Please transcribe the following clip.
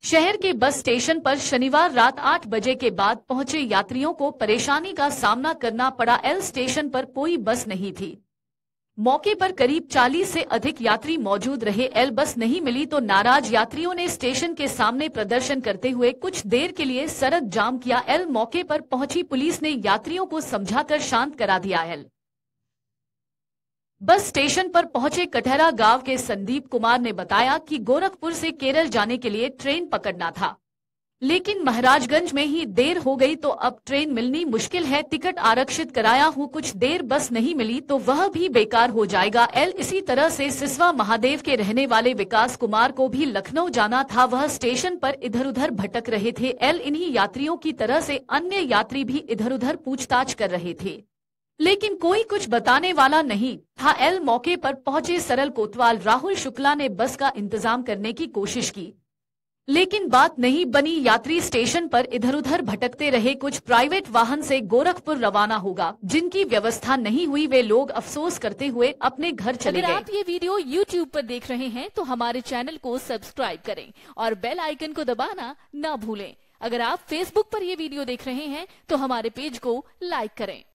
शहर के bus station पर शनिवार रात 8 बजे के बाद पहुंचे यात्रियों को परेशानी का सामना करना पड़ा। एल स्टेशन पर कोई बस नहीं थी। मौके पर करीब 40 से अधिक यात्री मौजूद रहे। एल बस नहीं मिली तो नाराज यात्रियों ने स्टेशन के सामने प्रदर्शन करते हुए कुछ देर के लिए सड़क जाम किया। एल मौके पर पहुंची पुलिस ने यात्रियों को समझाकर शांत करा दिया। एल बस स्टेशन पर पहुंचे कटहरा गांव के संदीप कुमार ने बताया कि गोरखपुर से केरल जाने के लिए ट्रेन पकड़ना था, लेकिन महाराजगंज में ही देर हो गई तो अब ट्रेन मिलनी मुश्किल है। टिकट आरक्षित कराया हूं, कुछ देर बस नहीं मिली तो वह भी बेकार हो जाएगा। एल इसी तरह से सिसवा महादेव के रहने वाले विकास कुमार को भी लखनऊ जाना था, वह स्टेशन पर इधर उधर भटक रहे थे। एल इन्हीं यात्रियों की तरह से अन्य यात्री भी इधर उधर पूछताछ कर रहे थे, लेकिन कोई कुछ बताने वाला नहीं था। एल मौके पर पहुंचे सरल कोतवाल राहुल शुक्ला ने बस का इंतजाम करने की कोशिश की, लेकिन बात नहीं बनी। यात्री स्टेशन पर इधर उधर भटकते रहे। कुछ प्राइवेट वाहन से गोरखपुर रवाना होगा, जिनकी व्यवस्था नहीं हुई वे लोग अफसोस करते हुए अपने घर चले गए। अगर आप ये वीडियो YouTube पर देख रहे हैं तो हमारे चैनल को सब्सक्राइब करें और बेल आइकन को दबाना ना भूलें। अगर आप Facebook पर ये वीडियो देख रहे हैं तो हमारे पेज को लाइक करें।